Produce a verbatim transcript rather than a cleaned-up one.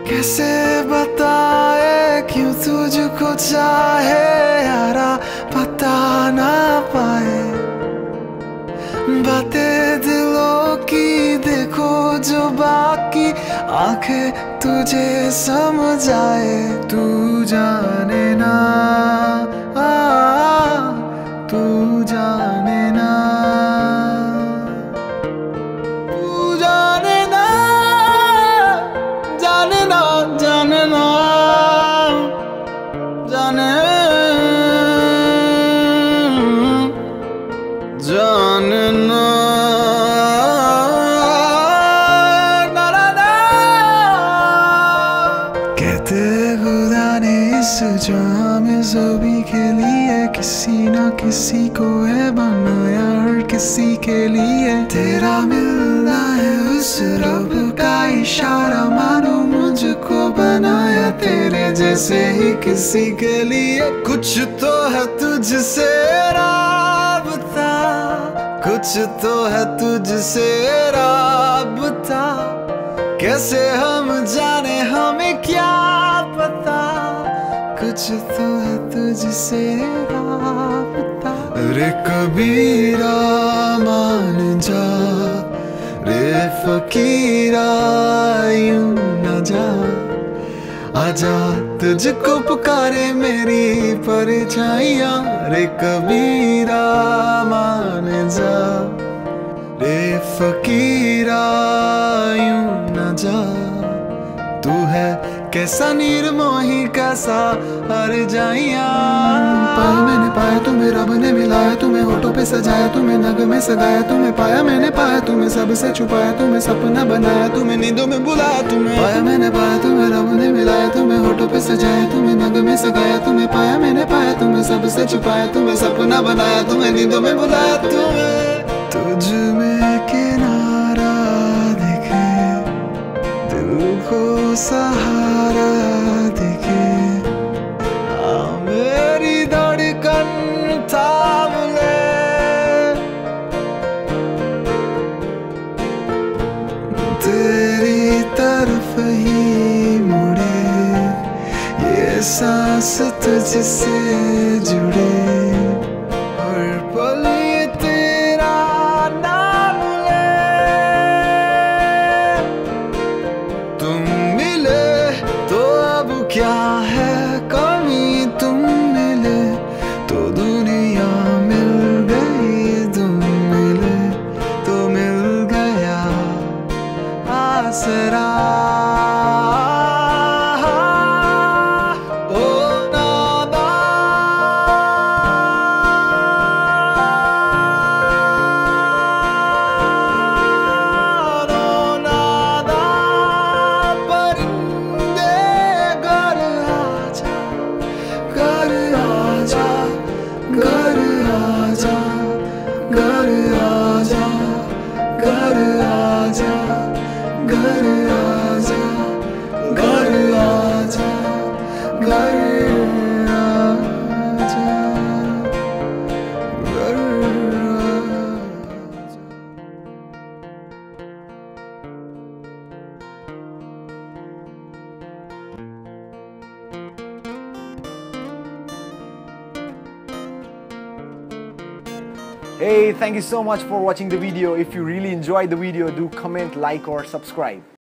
कैसे बताए क्यों तुझको चाहे यारा, पता ना पाए बातें दिलों की, देखो जो बाकी आंखें तुझे समझ आए। तू जाने ना, आ, तू जाने ना, तू जाने ना, जाने ना, जाने ना, जाने जाने ना, ना, ना, ना। कहते खुदा ने इस जाम ज़ोबी के लिए किसी ना किसी को है बनाया, हर किसी के लिए तेरा मिलना है उस रब का इशारा, मानो मुझको बनाया तेरे जैसे ही किसी के लिए। कुछ तो है तुझसे राबता, कुछ तो है तुझसे राबता, कैसे हम जाने हमें क्या पता, कुछ तो है तुझसे राबता। रे कबीरा मान जा, रे फकीरा यूं न जा, आजा तुझको पुकारे मेरी परछाइयाँ। रे कबीरा मान जा, रे फकीरा यूं न जा, तू है कैसा निर्मोही कैसा हर जाइया। पाया मैंने पाया तुम्हें रब ने मिलाया, तुम्हें होठों पे सजाया, तुम्हें नग में सगाया, तुम्हें पाया मैंने पाया, तुम्हें सबसे छुपाया, तुम्हें सपना बनाया, तुम्हें नींदों में बुलाया। तुम्हें पाया मैंने पाया, तुम्हें रब ने मिलाया, तुम्हें होठों पे सजाया, तुम्हें नग में सगाया, तुम्हें पाया मैंने पाया, तुम्हें सबसे छुपाया, तुम्हें सपना बनाया, तुम्हें नींदों में बुलाया। तुम्हें तुझ में किनारा दिखे, दिल को सहारा दिखे, आ मेरी धड़कन थाम ले, तेरी तरफ ही मुड़े, ये सांस तुझसे जुड़े, हर पल ये तेरा नाम ले। तुम मिले तो अब क्या है कमी, तुम मिले तो दुनिया मिल गई, तुम मिले तो मिल गया आसरा। Hey, thank you so much for watching the video. If you really enjoyed the video, do comment, like or subscribe.